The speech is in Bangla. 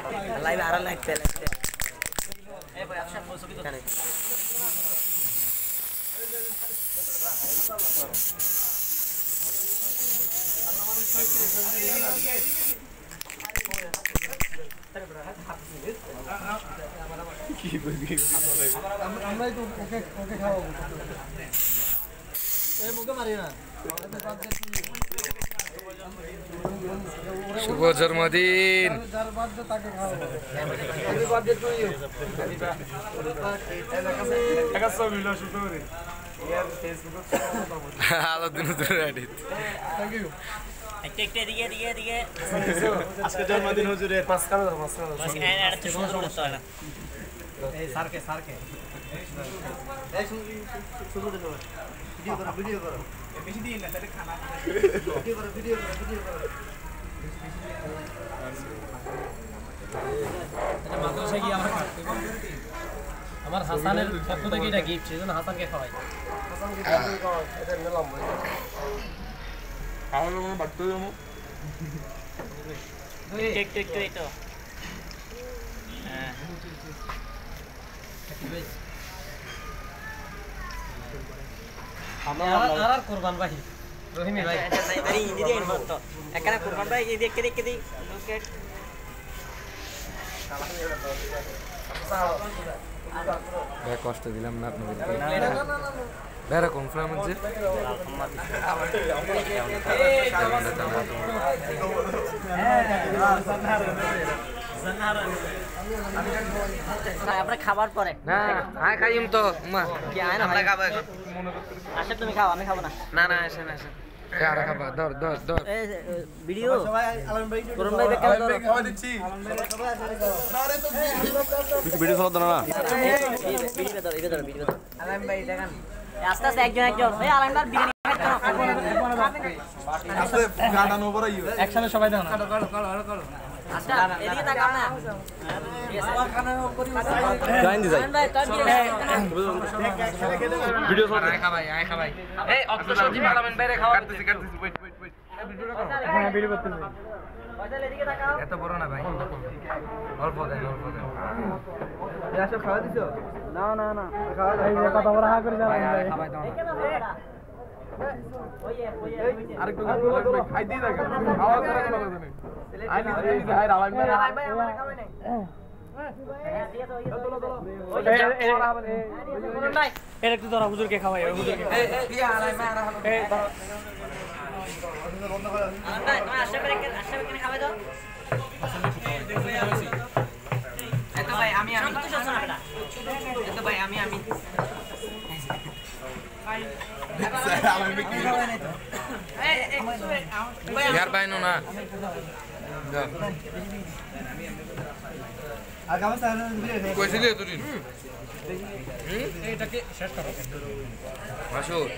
লাইভ আর লাগতে লাগতে এই ভাই আচ্ছা ছবি তো জানেন কি বলবি আমরাই তো ওকে খাওয়াবো এই মুখে মারি না শুভ জন্মদিন যার বার্থডে তাকে খাওয়াবো হ্যাপি বার্থডে টু ইউ একা সব মিলো শুরু করে ইয়ার ফেসবুকে আলো দিন ধরে এডিট থ্যাংক ইউ একটা দিকে আজকে জন্মদিন হুজুরের পাঁচ কানা এটা তো সমস্যা হয় না এই সারকে এই শুরু করে দাও ভিডিও করো বেশি দিন না তাহলে খানা ভিডিও করো এটা মাদ্রাসায় গিয়ে আমরা খাচ্ছি আমার হাসানের পক্ষ থেকে এটা গিফট সেজন্য হাসানকে খাওয়াই হাসানকে খাওয়াই এটা নিলাম খাওয়া দাওয়া বাড়তে যাবো টেক তো হ্যাঁ আর কুরবান ভাই রহিমি ভাই আরে হিন্দি দিয়ে মত এখানে কুরবান ভাই এই দেখে লোকেট ভাই কষ্ট দিলাম না আপনাদের বেরা কনফার্ম আছে আমরা খাবার পরে না আয় খাইম তো মা কি আয় না আমরা খাবো এখন আচ্ছা তুমি খাও আমি খাবো না না না আসেন আর খাবা দর এই ভিডিও করুন ভাই বেকার খাওয়া দিচ্ছি ভিডিও চলো না ভিডিও আলাম ভাই দেখেন আস্তে আস্তে একজন এই আলাম ভাই বিরিয়ানি আস্তে গানা নো বড় ইউ একসাথে সবাই দাও না আচ্ছা এদিকে তাকাও না আমার খানা করি জয়েন দি যাই ভাই তার ভিডিও চলো আয় খাবাই এই অত সজি মালামেন বাইরে খাওয়া কাটতেছি ওয়েট হ্যাঁ ভিডিও করতে পয়সা এদিকে তাকাও এত বড় না ভাই অল্প দেন এসব খাওয়া দিছো না এই যে কথা বলা হা করে যাবেন খাবাই দাও আরেকটু খাই দিই না আওয়াজ করে কোনো কথা নেই আই নি ভাই রালাম ভাই আমার খাবে নাই এর একটু ধরা হুজুরকে খাওয়াই হুজুরকে এই আলাই মা আর হলো এই ভাই তুমি আশা করে খাবে দাও এত ভাই আমি তো শোনো না এত ভাই আমি यार भाई नो ना कैसे लिए तुझे এটাকে শেষ করো माशूर